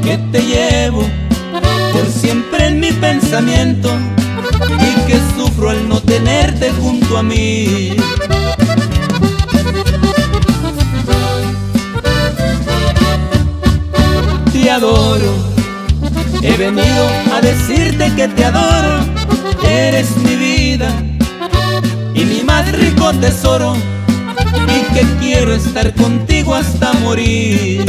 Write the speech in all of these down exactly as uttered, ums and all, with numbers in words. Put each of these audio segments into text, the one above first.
que te llevo por siempre en mi pensamiento y que sufro al no tenerte junto a mí. Te adoro, he venido a decirte que te adoro. Eres mi vida y mi más rico tesoro, y que quiero estar contigo hasta morir.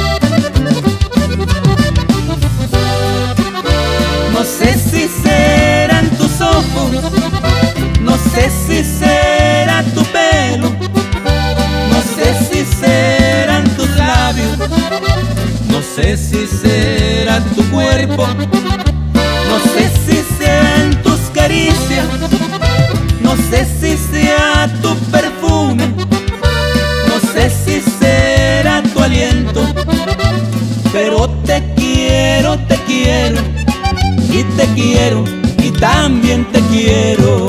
No sé si serán tus ojos, no sé si será tu pelo, no sé si serán tus labios, no sé si será tu cuerpo, no sé si sean tus caricias, no sé si sea tu perfume, no sé si será tu aliento, pero te quiero, te quiero, y te quiero, y también te quiero.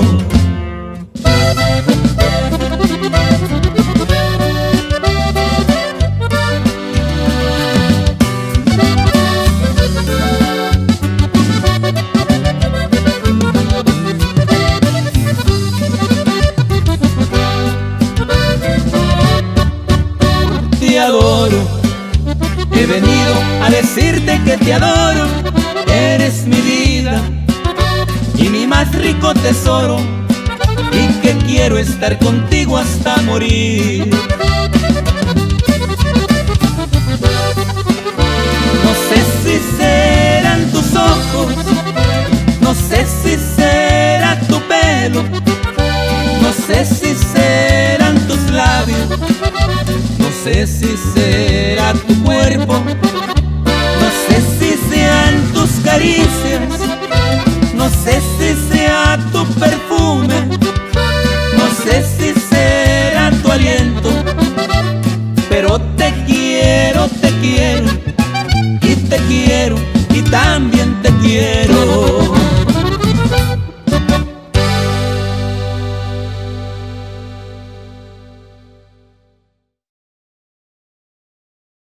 Te adoro, he venido a decirte que te adoro. Eres mi vida y mi más rico tesoro, y que quiero estar contigo hasta morir. No sé si serán tus ojos, no sé si será tu pelo, no sé si serán tus labios, no sé si será tu cuerpo, no sé si sean tus caricias, no sé si sea tu perfume, no sé si será tu aliento, pero te quiero, te quiero, y te quiero, y también